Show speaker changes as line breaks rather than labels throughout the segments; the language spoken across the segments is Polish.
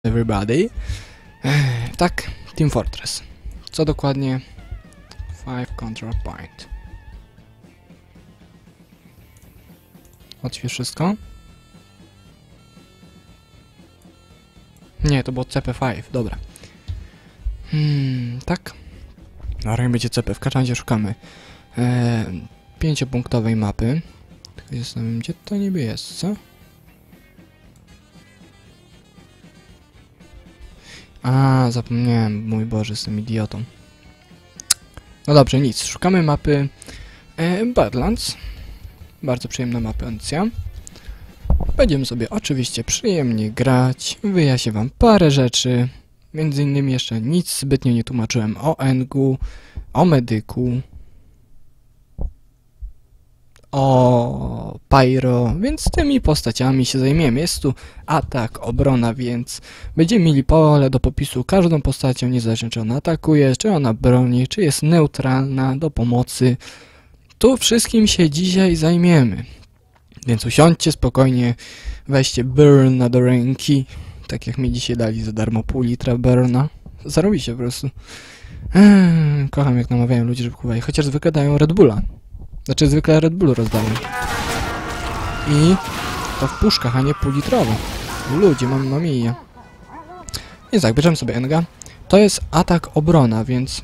everybody. Tak, Team Fortress. Co dokładnie? 5 control point. Otwórz wszystko. Nie, to było CP5, dobra. Tak. No, będzie CP, w każdym razie szukamy 5-punktowej mapy. Tylko jestem, gdzie to niby jest, co? A, zapomniałem, mój Boże, jestem idiotą. No dobrze, nic. Szukamy mapy Badlands. Bardzo przyjemna mapencja. Będziemy sobie oczywiście przyjemnie grać. Wyjaśnię wam parę rzeczy. Między innymi jeszcze nic zbytnio nie tłumaczyłem o Engu, o medyku, o Pyro, więc tymi postaciami się zajmiemy. Jest tu atak, obrona, więc będziemy mieli pole do popisu każdą postacią, niezależnie czy ona atakuje, czy ona broni, czy jest neutralna, do pomocy. Tu wszystkim się dzisiaj zajmiemy. Więc usiądźcie spokojnie, weźcie burna do ręki, tak jak mi dzisiaj dali za darmo pół litra burna. Zarobicie po prostu. Kocham jak namawiają ludzi, żeby kupowali, chociaż zwykle dają Red Bulla. Znaczy zwykle Red Bull rozdają. I to w puszkach, a nie półlitrowe. Ludzie, mamma mia. Więc tak, bierzemy sobie Enga. To jest atak obrona, więc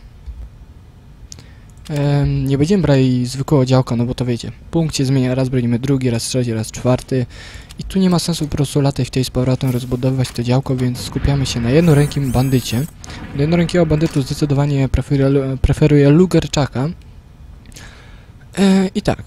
nie będziemy brali zwykłego działka, no bo to wiecie. Punkt się zmienia, raz bronimy drugi, raz trzeci, raz czwarty. I tu nie ma sensu po prostu latać w tej z powrotem, rozbudowywać to działko, więc skupiamy się na jednorękim bandycie. Do jednorękiego bandytu zdecydowanie preferuję Lugerczaka. I tak,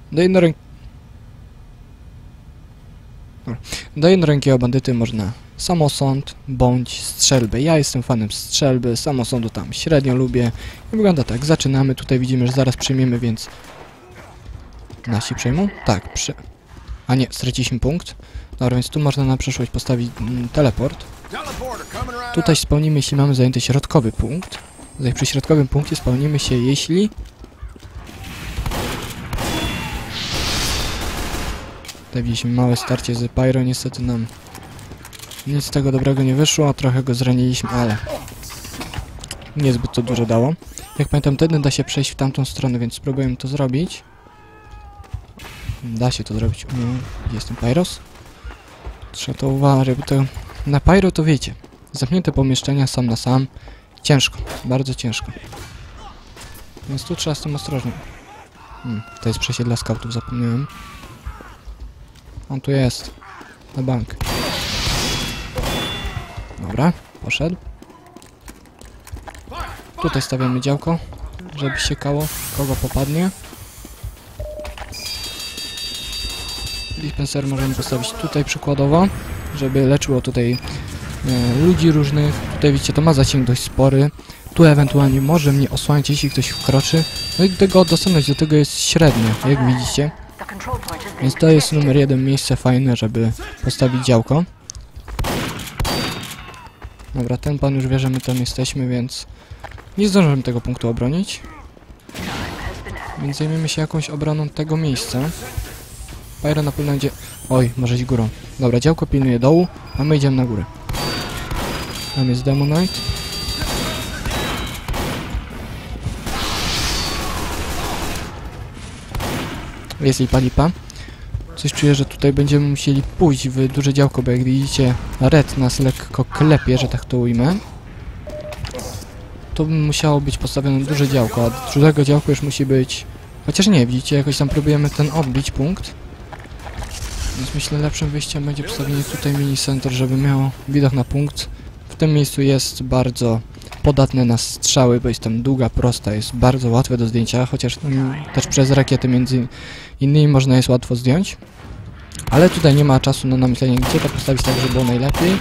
do jednorękiego bandyty można samosąd bądź strzelbę. Ja jestem fanem strzelby, samosądu tam średnio lubię. I wygląda tak, zaczynamy, tutaj widzimy, że zaraz przyjmiemy, więc... Nasi przejmą? Tak, A nie, straciliśmy punkt. Dobra, więc tu można na przyszłość postawić teleport. Tutaj spełnimy, jeśli mamy zajęty środkowy punkt. Tutaj przy środkowym punkcie spełnimy się, jeśli... Tutaj widzieliśmy małe starcie z Pyro, niestety nam nic z tego dobrego nie wyszło, trochę go zraniliśmy, ale niezbyt to dużo dało. Jak pamiętam, wtedy da się przejść w tamtą stronę, więc spróbujemy to zrobić. Da się to zrobić. Gdzie jest ten Pyros? Trzeba to uważać, bo to na Pyro to wiecie. Zamknięte pomieszczenia sam na sam. Ciężko, bardzo ciężko. Więc tu trzeba z tym ostrożnie. To jest przejście dla skautów, zapomniałem. On tu jest. Na bank. Dobra, poszedł. Tutaj stawiamy działko, żeby siekało, kogo popadnie. Dispenser możemy postawić tutaj przykładowo, żeby leczyło tutaj ludzi różnych. Tutaj widzicie, to ma zasięg dość spory. Tu ewentualnie może mnie osłaniać, jeśli ktoś wkroczy. No i tego dostępność do tego jest średnia, jak widzicie. Więc to jest numer 1 miejsce fajne, żeby postawić działko. Dobra, ten pan już wie, że my tam jesteśmy, więc nie zdążymy tego punktu obronić. Więc zajmiemy się jakąś obroną tego miejsca. Pyro na pewno idzie... Oj, może iść górą. Dobra, działko pilnuje dołu, a my idziemy na górę. Tam jest Demonite. Jest lipa. Coś czuję, że tutaj będziemy musieli pójść w duże działko, bo jak widzicie, Red nas lekko klepie, że tak to ujmę. To by musiało być postawione duże działko, a do dużego działka już musi być... Chociaż nie, widzicie, jakoś tam próbujemy ten odbić punkt. Więc myślę, lepszym wyjściem będzie postawienie tutaj mini center, żeby miało widok na punkt. W tym miejscu jest bardzo podatne na strzały, bo jest tam długa, prosta, jest bardzo łatwe do zdjęcia, chociaż też przez rakiety między innymi można jest łatwo zdjąć. Ale tutaj nie ma czasu na namyślenie, gdzie to postawić tak, żeby było najlepiej.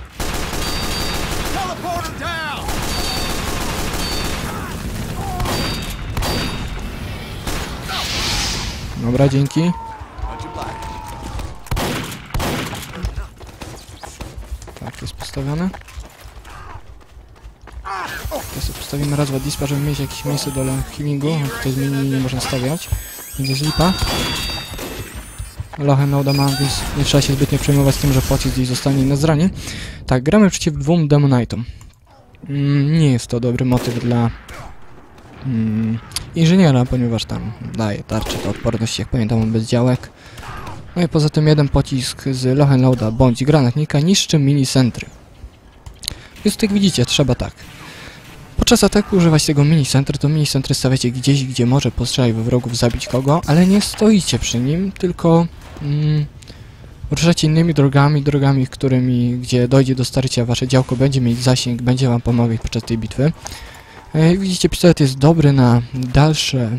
Dobra, dzięki. Tak, jest postawione. Teraz sobie postawimy raz, dwa dispa, żeby mieć jakieś miejsce do healingu. Tutaj z mini nie można stawiać, więc jest lipa. Lohenauda mam, więc nie trzeba się zbytnio przejmować tym, że pocisk gdzieś zostanie na zranie. Tak, gramy przeciw 2 Demonitom. Nie jest to dobry motyw dla inżyniera, ponieważ tam daje tarczę do odporności, jak pamiętam, on bez działek. No i poza tym jeden pocisk z Lohenauda bądź granatnika niszczy mini-centry. Więc jak widzicie, trzeba tak. Podczas ataku używać tego mini-centry, to mini-centry stawiacie gdzieś, gdzie może postrzelać we wrogów, zabić kogo, ale nie stoicie przy nim, tylko ruszacie innymi drogami, gdzie dojdzie do starcia, wasze działko będzie mieć zasięg, będzie wam pomagać podczas tej bitwy. Jak widzicie, pistolet jest dobry na dalsze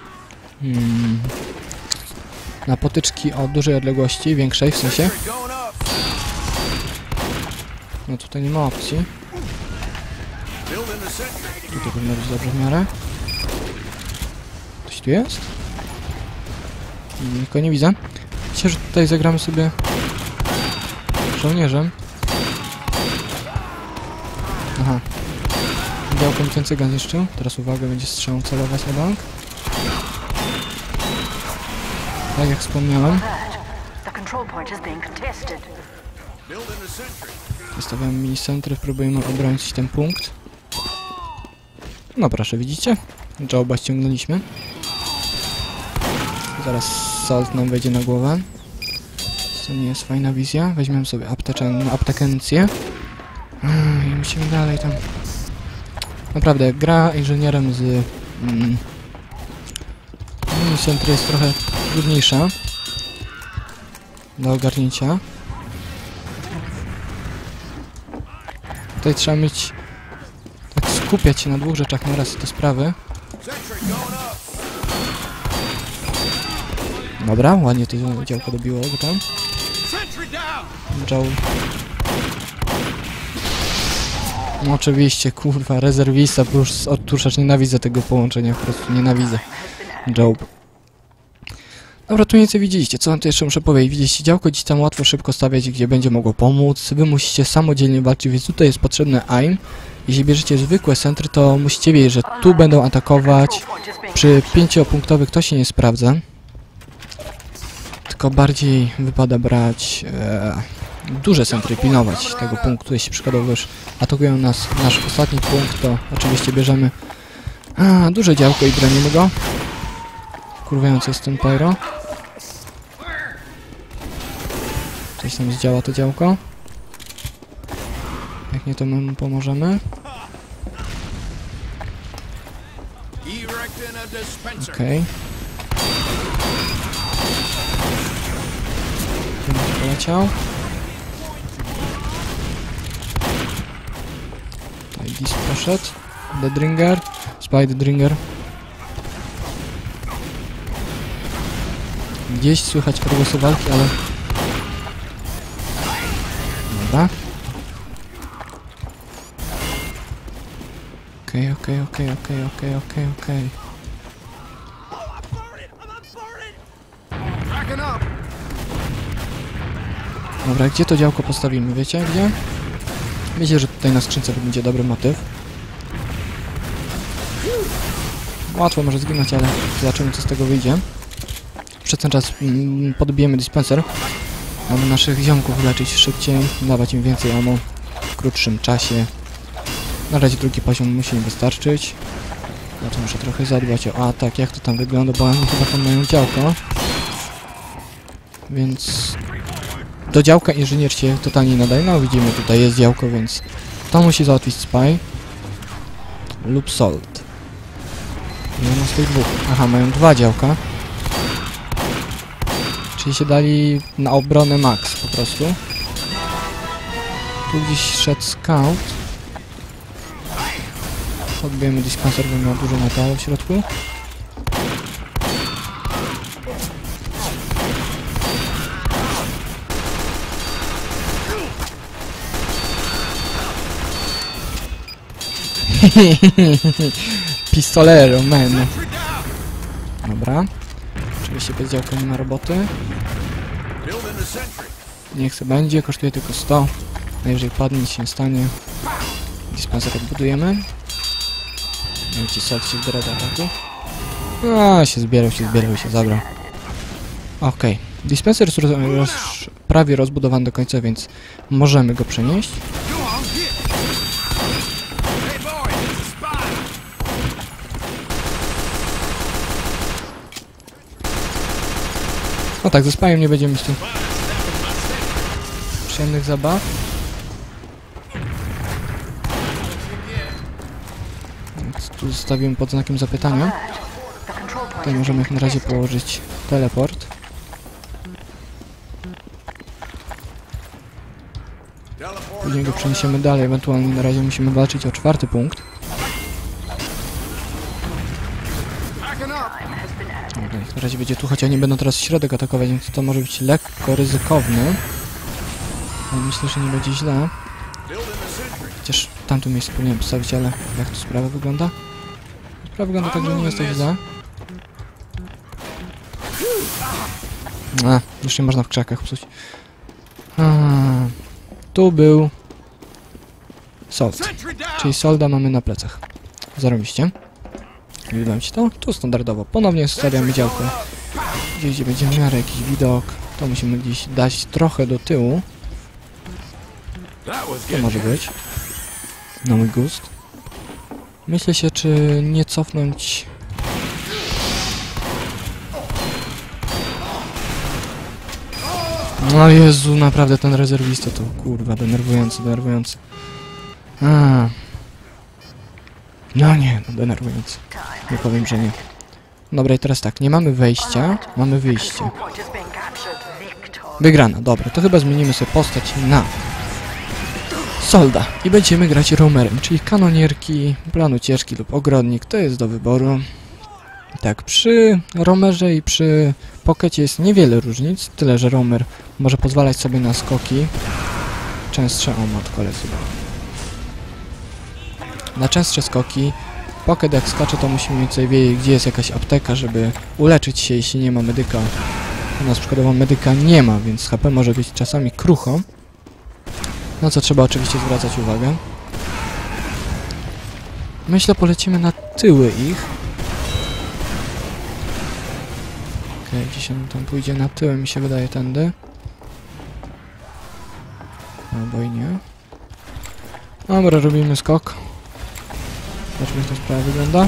na potyczki o dużej odległości, większej w sensie. No tutaj nie ma opcji. Tutaj powinno być dobrze w miarę. Ktoś tu jest? Nikogo nie widzę. Myślę, że tutaj zagramy sobie żołnierzem. Aha. Działko mi ten cygan zniszczył. Teraz uwaga, będzie strzał celować na bank. Tak jak wspomniałem. Wystawiamy mini-centry, próbujemy obronić ten punkt. No proszę, widzicie? Joba ściągnęliśmy. Zaraz Salt nam wejdzie na głowę. To nie jest fajna wizja. Weźmiemy sobie aptekencję. I musimy dalej tam... Naprawdę, gra inżynierem z... mini-centry jest trochę trudniejsza do ogarnięcia. Tutaj trzeba mieć... tak skupiać się na 2 rzeczach na raz te sprawy. Dobra, ładnie to działko dobiło go tam. Joe. No oczywiście, kurwa, rezerwista plus odturzacz, nienawidzę tego połączenia, po prostu nienawidzę. Joe. Dobra, tu nieco widzieliście, co wam tu jeszcze muszę powiedzieć. Widzieliście działko, gdzieś tam łatwo, szybko stawiać, gdzie będzie mogło pomóc. Wy musicie samodzielnie walczyć, więc tutaj jest potrzebny aim. Jeśli bierzecie zwykłe centry, to musicie wiedzieć, że tu będą atakować. Przy 5-punktowych to się nie sprawdza. Tylko bardziej wypada brać duże centry, pilnować tego punktu. Jeśli przykładowo już atakują nas nasz ostatni punkt, to oczywiście bierzemy duże działko i bronimy go. Kurwiający jest ten pyro. Coś tam zdziała to działko. Jak nie, to my mu pomożemy. Okej. Poleciał. Tutaj Dis poszedł. Deadringer. Spider-Dringer. Gdzieś słychać odgłosy walki, ale... Dobra. Okej. Dobra, gdzie to działko postawimy? Wiecie gdzie? Wiecie, że tutaj na skrzynce będzie dobry motyw. Łatwo może zginąć, ale zobaczymy, co z tego wyjdzie. Przez ten czas podbijemy dispenser, aby naszych ziomków leczyć szybciej, dawać im więcej ammo w krótszym czasie. Na razie drugi poziom musi im wystarczyć. Na to muszę trochę zadbać o atak, jak to tam wygląda, bo oni chyba tam mają działko. Więc do działka inżynier się totalnie nadaje. No widzimy, tutaj jest działko, więc to musi załatwić Spy lub Salt. Jeden z tych 2. Aha, mają 2 działka. Czyli się dali na obronę max po prostu. Tu gdzieś szedł scout. Odbijemy dispenser, bo miał dużo metalu w środku. Pistolero, man. Dobra. Oczywiście bez działka nie ma roboty. Niech se będzie, kosztuje tylko 100. A jeżeli padnie, nic się nie stanie. Dispenser odbudujemy. Widzicie, Salt się zbiera do ataku. Się zbierał, zabrał. Okej. Dispenser jest prawie rozbudowany do końca, więc możemy go przenieść. No tak, ze spajem nie będziemy mieć tu przyjemnych zabaw. Więc tu zostawimy pod znakiem zapytania. Tutaj możemy jak na razie położyć teleport. Później go przeniesiemy dalej, ewentualnie na razie musimy walczyć o 4. punkt. Dobra, na razie będzie tu, chociaż nie będą teraz środek atakować, więc to może być lekko ryzykowne. Ale myślę, że nie będzie źle. Chociaż w tamtym miejscu powinienem postawić, ale jak tu sprawa wygląda? Sprawa wygląda tak, że nie jest tak źle. Już nie można w krzakach psuć. Tu był Sold. Czyli Solda mamy na plecach. Zarobiście. Widać ci to? Tu standardowo. Ponownie stawiamy działko. Gdzie będzie w miarę jakiś widok. To musimy gdzieś dać trochę do tyłu. To może być. Na mój gust. Myślę się, czy nie cofnąć... No Jezu, naprawdę ten rezerwista to kurwa denerwujący. No nie, no denerwujący. Nie powiem, że nie. Dobra, i teraz tak, nie mamy wejścia, mamy wyjście. Wygrana, dobra, to chyba zmienimy sobie postać na Solda i będziemy grać roamerem, czyli kanonierki, planucieżki lub ogrodnik, to jest do wyboru. Tak, przy roamerze i przy pokecie jest niewiele różnic, tyle że roamer może pozwalać sobie na skoki częstsze, o matko, lecę. Na częstsze skoki, pocket jak skacze, to musimy mniej więcej wiedzieć, gdzie jest jakaś apteka, żeby uleczyć się, jeśli nie ma medyka. U nas przykładowo medyka nie ma, więc HP może być czasami krucho. Na co trzeba oczywiście zwracać uwagę. Myślę, polecimy na tyły ich. Okej, gdzieś on tam pójdzie na tyły, mi się wydaje, tędy. Albo i nie. Dobra, robimy skok. Zobaczmy, jak ta sprawa wygląda.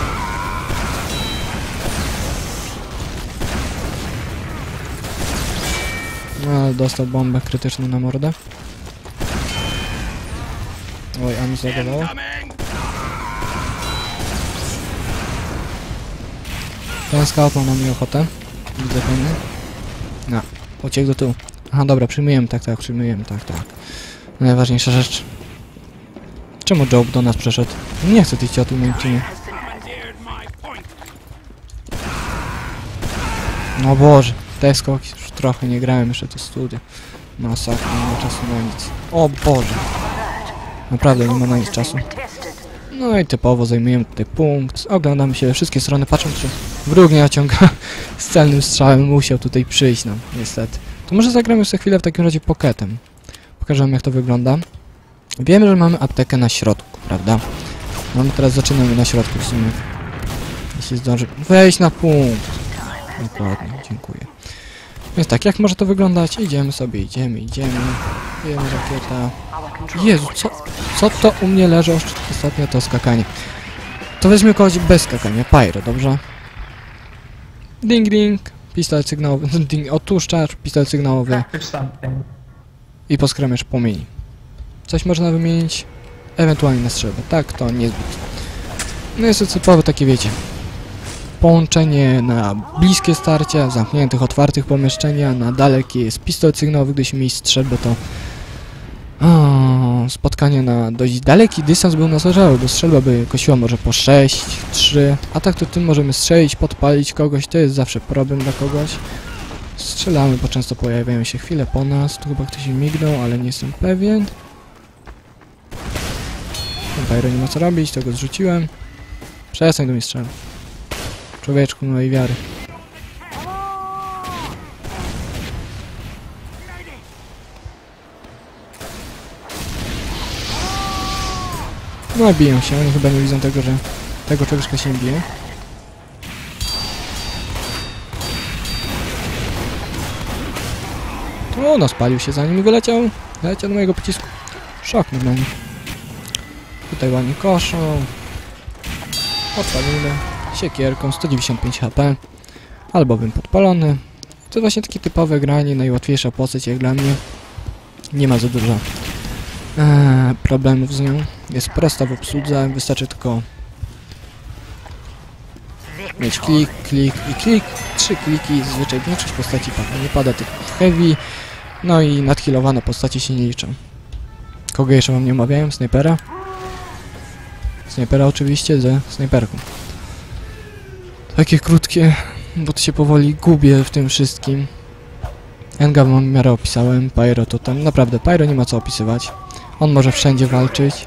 No, ale dostał bombę krytyczną na mordę. Oj, a mi zagowało. Ten scout ma na mnie ochotę. Widzę pewnie. No, uciekł do tyłu. Aha, dobra, przyjmujemy, tak, przyjmujemy, tak. Najważniejsza rzecz. Czemu Job do nas przeszedł? Nie chcę tych ciotów w moim teamie. No Boże, te skoki już trochę nie grałem jeszcze to studia. Masakra, nie ma czasu na nic. O Boże. Naprawdę nie ma na nic czasu. No i typowo zajmujemy tutaj punkt. Oglądamy się wszystkie strony, patrząc, czy wróg nie naciąga z celnym strzałem. Musiał tutaj przyjść nam, niestety. To może zagramy sobie chwilę w takim razie pocketem. Pokażę wam, jak to wygląda. Wiemy, że mamy aptekę na środku, prawda? Teraz zaczynamy na środku w sumie. Jeśli zdąży wejść na punkt. Dokładnie, dziękuję. Więc tak, jak może to wyglądać? Idziemy sobie, idziemy. Wiemy, rakieta. Jezu, co to u mnie leży ostatnio, to skakanie. To weźmy kogoś bez skakania, pyro, dobrze? Ding ding, pistolet sygnałowy, ding, otuszczacz, pistolet sygnałowy. I poskramiacz płomieni. Coś można wymienić, ewentualnie na strzelbę. Tak, to niezbyt. No jest to typowe takie, wiecie, połączenie na bliskie starcia, zamkniętych, otwartych pomieszczenia, na dalekie jest pistolet sygnałowy, gdybyśmy mieli strzelbę, to spotkanie na dość daleki dystans był nas leżały, bo strzelba by kosiła może po 6, 3, a tak to tym możemy strzelić, podpalić kogoś, to jest zawsze problem dla kogoś. Strzelamy, bo często pojawiają się chwile po nas, tu chyba ktoś mignął, ale nie jestem pewien. Pyro nie ma co robić, to go zrzuciłem. Przestań do mnie strzelać. Człowieczku mojej wiary. No biją się, oni chyba nie widzą tego, że tego człowieczka się nie bije. O, no spalił się zanim wyleciał. Wyleciał do mojego pocisku. Szok normalnie. Tutaj ładnie koszą. Podpalimy. Siekierką, 195 HP. Albowiem podpalony. To właśnie takie typowe granie, najłatwiejsza postać jak dla mnie. Nie ma za dużo problemów z nią. Jest prosta w obsłudze, wystarczy tylko mieć klik, klik i klik. 3 kliki, zazwyczaj większość postaci pada. Nie pada tylko w heavy. No i nadhealowane postacie się nie liczą. Kogo jeszcze wam nie omawiałem? Snajpera? Snajpera oczywiście ze snajperką. Takie krótkie, bo to się powoli gubię w tym wszystkim. Enga w miarę opisałem, Pyro to tam, naprawdę, Pyro nie ma co opisywać. On może wszędzie walczyć.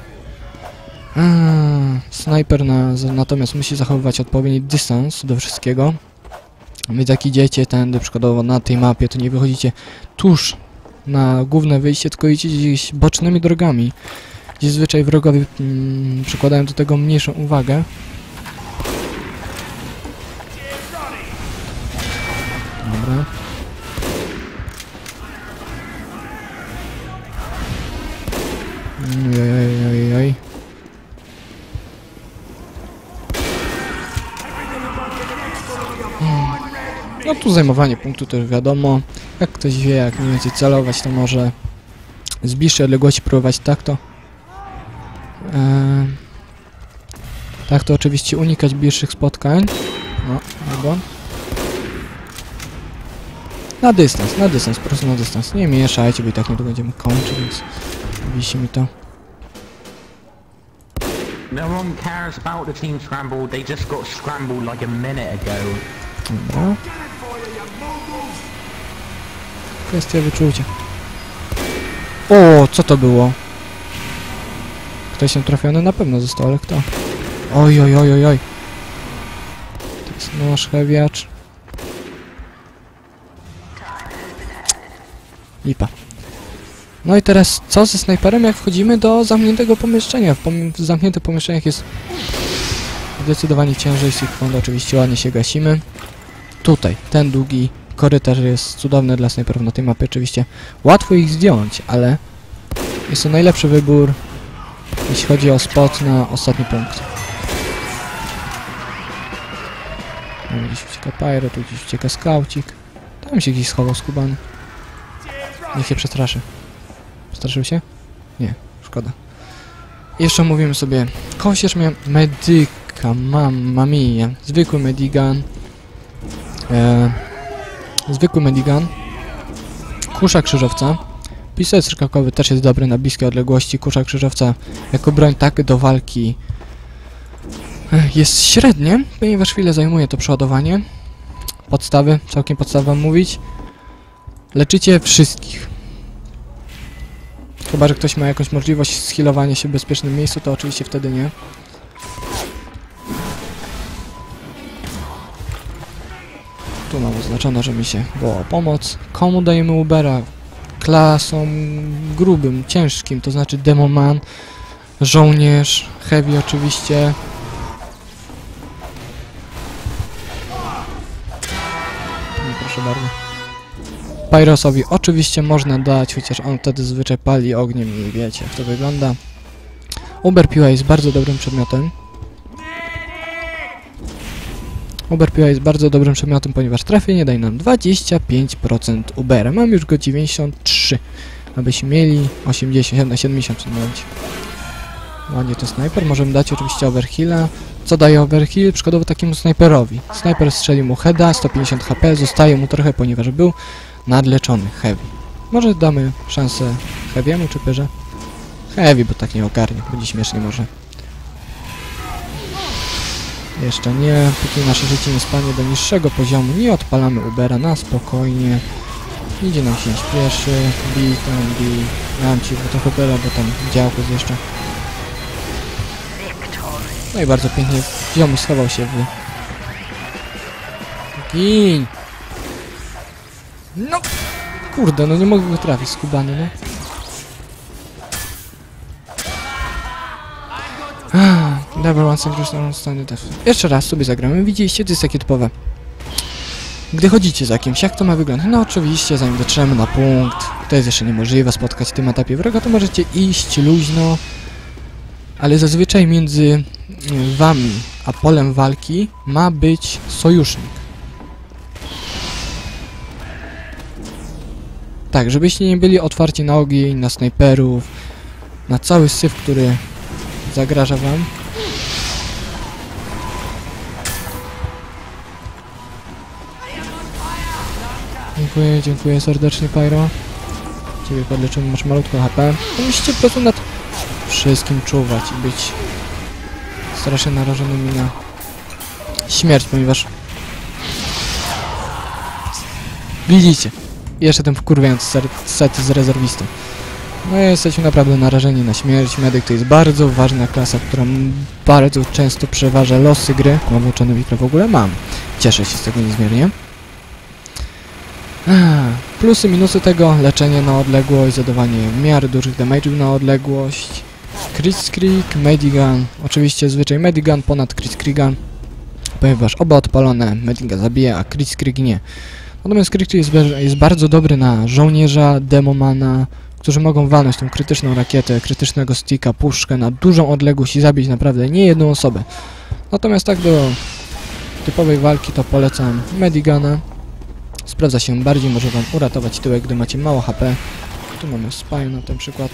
Snajper natomiast musi zachowywać odpowiedni dystans do wszystkiego. Więc jak idziecie tędy, przykładowo na tej mapie, to nie wychodzicie tuż na główne wyjście, tylko idziecie gdzieś bocznymi drogami, gdzie zwyczaj wrogowie przykładają do tego mniejszą uwagę. Dobra. Ojojojojoj. No tu zajmowanie punktu też wiadomo. Jak ktoś wie, jak mniej więcej celować, to może z bliższej odległości próbować tak to oczywiście unikać bliższych spotkań. No, dobra. Na dystans, po prostu na dystans. Nie mieszajcie, bo i tak nie będziemy kończyć, więc wisi mi to.
No one cares about the team scramble, they just got scrambled like a minute ago.
Dobra. Kwestia wyczucia. O, co to było? Ktoś się trafiony na pewno został, ale kto? Oj, oj, oj, oj, oj. To jest nasz heavyacz. Lipa. No i teraz co ze snajperem, jak wchodzimy do zamkniętego pomieszczenia? W zamkniętych pomieszczeniach jest zdecydowanie ciężej. Sekundę oczywiście ładnie się gasimy. Tutaj, ten długi korytarz jest cudowny dla snajperów na tej mapie. Oczywiście łatwo ich zdjąć, ale jest to najlepszy wybór, jeśli chodzi o spot na ostatni punkt. Tam gdzieś ucieka Pyro, tu gdzieś ucieka skaucik. Tam się gdzieś schował skubany. Niech się przestraszy. Przestraszył się? Nie, szkoda. Jeszcze mówimy sobie, kosierz miał medyka, mamma mia, zwykły medigan. Zwykły medigan. Kusza krzyżowca. Pistolet strzałkowy też jest dobry na bliskie odległości. Kusza krzyżowca jako broń tak do walki jest średnie, ponieważ chwilę zajmuje to przeładowanie. Podstawy, całkiem podstawy wam mówić. Leczycie wszystkich. Chyba że ktoś ma jakąś możliwość zhealowania się w bezpiecznym miejscu, to oczywiście wtedy nie. Tu mam oznaczone, że mi się woła pomoc. Komu dajemy Ubera? Klasą grubym, ciężkim, to znaczy Demoman, żołnierz, heavy oczywiście. Proszę bardzo. Pyrosowi oczywiście można dać, chociaż on wtedy zwyczaj pali ogniem i wiecie, jak to wygląda. Uber Piła jest bardzo dobrym przedmiotem. Uber Piła jest bardzo dobrym przedmiotem, ponieważ trafienie daje nam 25% Ubera. Mam już go 93, abyśmy mieli 80 na 70 w tym momencie. Ładnie to snajper, możemy dać oczywiście overheala. Co daje overheal? Przykładowo takiemu snajperowi. Snajper strzelił mu heada, 150 HP, zostaje mu trochę, ponieważ był nadleczony heavy. Może damy szansę heavy'emu czy pyrze? Heavy, bo tak nie ogarnie, będzie śmiesznie może. Jeszcze nie, póki nasze życie nie spadnie do niższego poziomu, nie odpalamy Ubera na spokojnie. Idzie nam się nie śpieszy, bij tam, bij. Dam ci trochę Ubera, bo tam działko jest jeszcze. No i bardzo pięknie ziomuś schował się w... Gin! No! Kurde, no nie mogę go trafić, skubany, no. Double one century stand death. Jeszcze raz sobie zagramy. Widzieliście, to jest takie typowe Gdy chodzicie za kimś, jak to ma wyglądać? No oczywiście, zanim dotrzemy na punkt, to jest jeszcze niemożliwe spotkać w tym etapie wroga, to możecie iść luźno, ale zazwyczaj między wami a polem walki ma być sojusznik. Tak, żebyście nie byli otwarci na ogień, na snajperów, na cały syf, który zagraża wam. Dziękuję serdecznie, Pyro. Ciebie podleczymy, masz malutko HP. To musicie po prostu nad wszystkim czuwać i być strasznie narażonymi na śmierć, ponieważ widzicie, jeszcze ten wkurwiający set z rezerwistą. No jesteśmy naprawdę narażeni na śmierć. Medyk to jest bardzo ważna klasa, która bardzo często przeważa losy gry. Mam włączony mikro, w ogóle mam. Cieszę się z tego niezmiernie. Plusy, minusy tego: leczenie na odległość, zadawanie w miarę dużych damage'ów na odległość, Kriegskrieg, Medigun, oczywiście zwyczaj Medigun ponad Kriegskriega, ponieważ oba odpalone Medigun zabija, a Kriegskrieg nie. Natomiast Kriegskrieg jest bardzo dobry na żołnierza, demomana, którzy mogą walnąć tą krytyczną rakietę, krytycznego sticka, puszkę na dużą odległość i zabić naprawdę nie jedną osobę. Natomiast tak do typowej walki to polecam Mediguna. Sprawdza się bardziej, może wam uratować tyłek, gdy macie mało HP. Tu mamy Spy na ten przykład.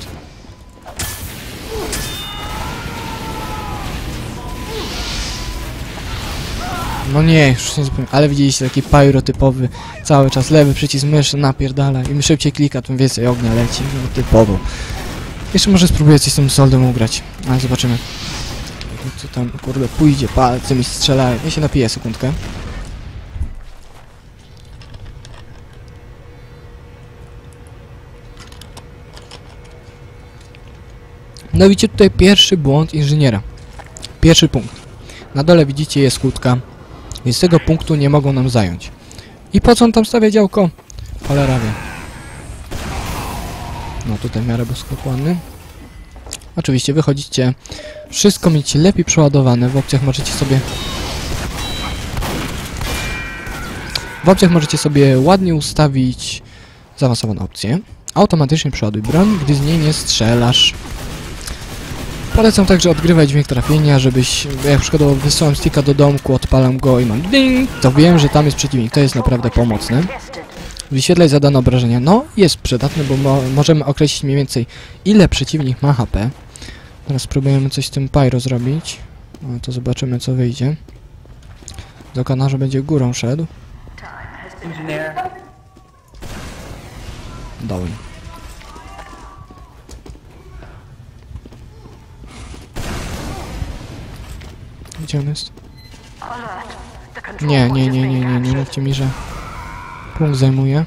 No nie, już nie zupełnie, ale widzieliście taki pyro typowy, cały czas lewy przycisk myszy napierdala, im szybciej klika, tym więcej ognia leci, no typowo. Jeszcze może spróbuję coś z tym soldem ugrać, ale zobaczymy. Co tam, kurde, pójdzie, palce mi strzelają. Ja się napiję sekundkę. No widzicie tutaj pierwszy błąd inżyniera. Pierwszy punkt. Na dole widzicie jest kłódka, więc tego punktu nie mogą nam zająć. I po co on tam stawia działko? Cholera wie. No tutaj w miarę boskokładny. Oczywiście wychodzicie. Wszystko mieć lepiej przeładowane. W opcjach możecie sobie ładnie ustawić zaawansowane opcje. Automatycznie przeładuj broń, gdy z niej nie strzelasz. Polecam także odgrywać dźwięk trafienia, żebyś, jak przykładowo wysyłam sticka do domku, odpalam go i mam ding, to wiem, że tam jest przeciwnik. To jest naprawdę pomocne. Wyświetlać zadane obrażenia. No, jest przydatne, bo możemy określić mniej więcej, ile przeciwnik ma HP. Teraz spróbujemy coś z tym pyro zrobić. No to zobaczymy, co wyjdzie. Do kanarza będzie górą szedł. Dołem. Gdzie on jest? Nie mówcie mi, że punkt zajmuje.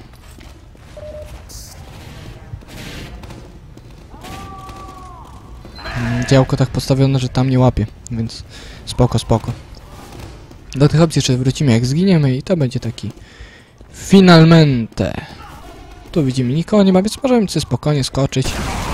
Działko tak postawione, że tam nie łapie, więc spoko. Do tych opcji jeszcze wrócimy, jak zginiemy, i to będzie taki finalmente. Tu widzimy, nikogo nie ma, więc możemy sobie spokojnie skoczyć.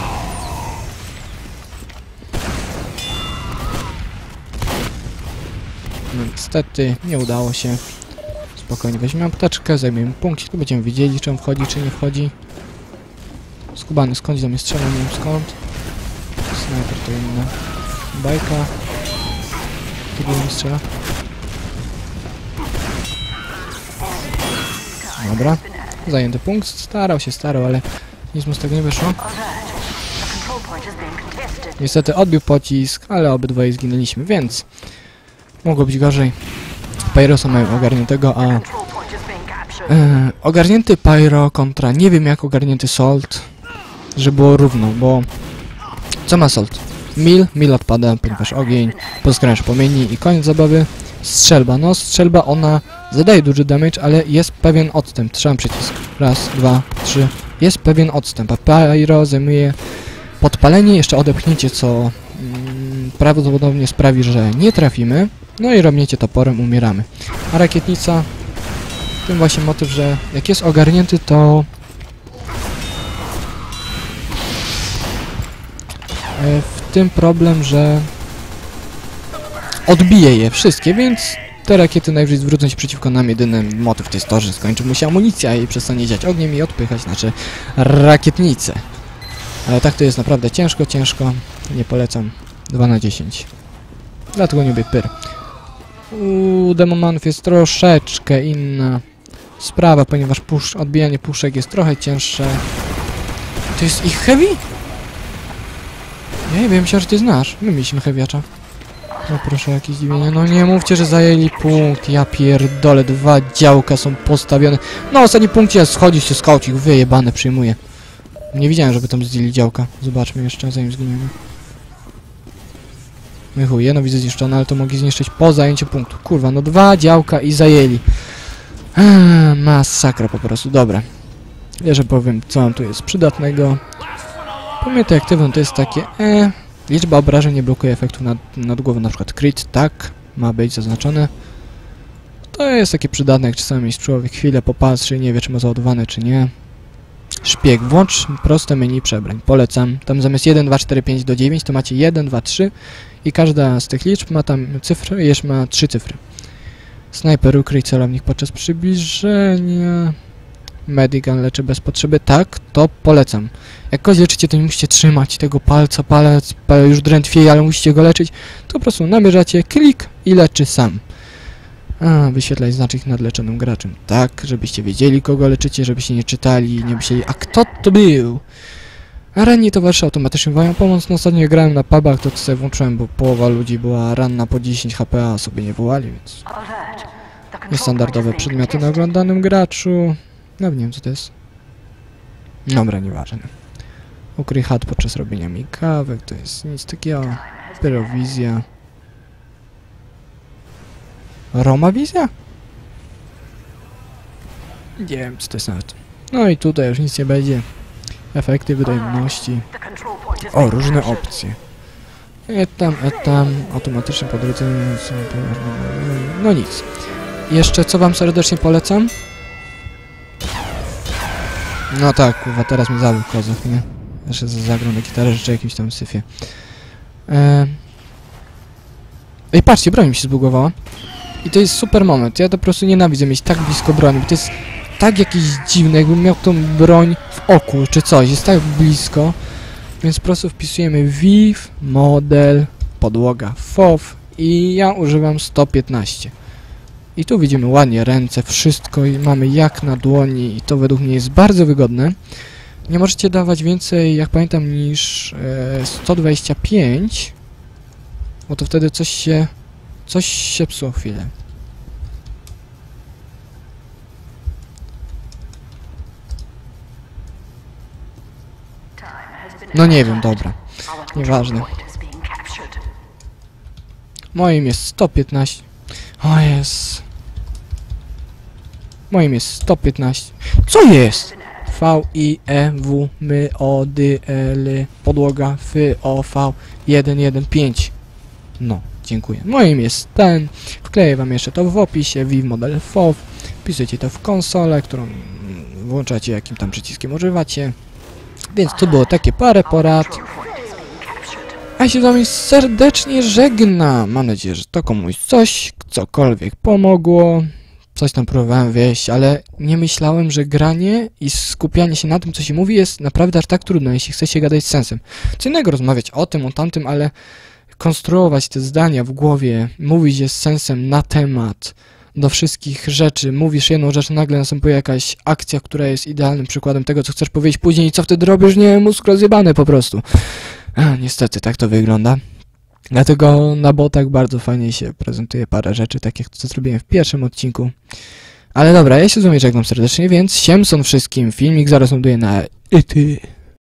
No, niestety nie udało się. Spokojnie weźmiemy apteczkę, zajmiemy punkcik, tu będziemy wiedzieli, czy on wchodzi, czy nie wchodzi. Skubany skądś do mnie strzela, nie wiem skąd. Sniper to inna bajka. Tu mi strzela. Dobra, zajęty punkt. Starał, ale nic mu z tego nie wyszło. Niestety odbił pocisk, ale obydwoje zginęliśmy, więc mogło być gorzej. Pyrosa mają ogarniętego, a ogarnięty Pyro kontra nie wiem jak ogarnięty Salt, żeby było równo, bo co ma Salt? Mil odpada, ponieważ ogień, poskracz płomieni i koniec zabawy. Strzelba, no strzelba ona zadaje duży damage, ale jest pewien odstęp. Trzymam przycisk. Raz, dwa, trzy. Jest pewien odstęp, a Pyro zajmuje podpalenie, jeszcze odepchnięcie, co prawdopodobnie sprawi, że nie trafimy. No i robniecie toporem, umieramy. A rakietnica, tym właśnie motyw, że jak jest ogarnięty, to w tym problem, że odbije je wszystkie, więc te rakiety najwyżej zwrócą się przeciwko nam. Jedyny motyw to jest to, że skończy mu się amunicja i przestanie dziać ogniem i odpychać nasze rakietnice. Ale tak to jest naprawdę ciężko. Nie polecam. 2 na 10. Dlatego nie lubię pyr. Demomanów jest troszeczkę inna sprawa, ponieważ odbijanie puszek jest trochę cięższe. To jest ich heavy? Ja nie wiem, myślałem, że ty znasz. My mieliśmy heavyacza. No proszę, jakieś zdziwienie. No nie mówcie, że zajęli punkt. Ja pierdolę, 2 działka są postawione. No ostatni punkt jest, schodzi się skaucik, wyjebane, przyjmuję. Nie widziałem, żeby tam zdjęli działka. Zobaczmy jeszcze, zanim zginiemy. No chuj, jedno widzę zniszczone, ale to mogli zniszczyć po zajęciu punktu. Kurwa, no 2 działka i zajęli. Masakra po prostu, dobra. Ja, że powiem, co mam tu jest przydatnego. Pamiętaj, aktywną to jest takie liczba obrażeń nie blokuje efektu nad głową, na przykład crit, tak, ma być zaznaczone. To jest takie przydatne, jak czasami człowiek chwilę popatrzy i nie wie, czy ma załadowane, czy nie. Szpieg, włącz proste menu przebrań, polecam. Tam zamiast 1, 2, 4, 5 do 9 to macie 1, 2, 3 i każda z tych liczb ma tam cyfry, jeszcze ma 3 cyfry. Snajper ukryj celownik podczas przybliżenia. Medigun leczy bez potrzeby, tak, to polecam. Jak kogoś leczycie, to nie musicie trzymać tego palca, palec już drętwieje, ale musicie go leczyć, to po prostu namierzacie, klik i leczy sam. Wyświetlać znacznik nad leczonym graczem. Tak, żebyście wiedzieli, kogo leczycie, żebyście nie czytali, nie myśleli, a kto to był? A ranni towarzysze automatycznie wołają pomoc. No ostatnio grałem na pubach, to sobie włączyłem, bo połowa ludzi była ranna po 10 HP, a sobie nie wołali, więc... Niestandardowe przedmioty na oglądanym graczu. No nie wiem, co to jest. Dobra, nieważne. Ukryj chat podczas robienia mi kawek, to jest nic takiego. Pyrowizja. Romawizja? Nie wiem, co to jest nawet. No i tutaj już nic nie będzie. Efekty wydajności. O, różne opcje. Tam, automatyczne podrodzenie. No nic. Jeszcze co wam serdecznie polecam? No tak, kurwa, teraz mi zabił kozak, nie? Jeszcze zagram na gitarę, życzę jakimś tam syfie. Ej, patrzcie, broń mi się zbugowała. I to jest super moment. Ja to po prostu nienawidzę mieć tak blisko broni, bo to jest tak jakieś dziwne, jakbym miał tą broń w oku, czy coś. Jest tak blisko. Więc po prostu wpisujemy VIV, model, podłoga FOV i ja używam 115. I tu widzimy ładnie ręce, wszystko i mamy jak na dłoni i to według mnie jest bardzo wygodne. Nie możecie dawać więcej, jak pamiętam, niż 125, bo to wtedy coś się psuło chwilę. No nie wiem, dobra. Nieważne. Moim jest 115. O jest. Moim jest 115. Co jest? V, I, E, W, M, O, D, L, podłoga, F, O, V, 1, 1, 5. No, dziękuję. Moim jest ten. Wkleję wam jeszcze to w opisie. VIV model FOV. Wpisujecie to w konsolę, którą włączacie, jakim tam przyciskiem używacie. Więc to było takie parę porad. A ja się z wami serdecznie żegnam. Mam nadzieję, że to komuś cokolwiek pomogło. Coś tam próbowałem wieść, ale nie myślałem, że granie i skupianie się na tym, co się mówi, jest naprawdę aż tak trudne, jeśli chce się gadać z sensem. Co innego rozmawiać o tym, o tamtym, ale konstruować te zdania w głowie, mówić je z sensem na temat do wszystkich rzeczy. Mówisz jedną rzecz, nagle następuje jakaś akcja, która jest idealnym przykładem tego, co chcesz powiedzieć później i co wtedy robisz? Nie, mózg rozjebany po prostu. Niestety, tak to wygląda. Dlatego na botach bardzo fajnie się prezentuje parę rzeczy, tak jak to zrobiłem w pierwszym odcinku. Ale dobra, ja się z wami żegnam serdecznie, więc siemson wszystkim. Filmik zaraz ląduje na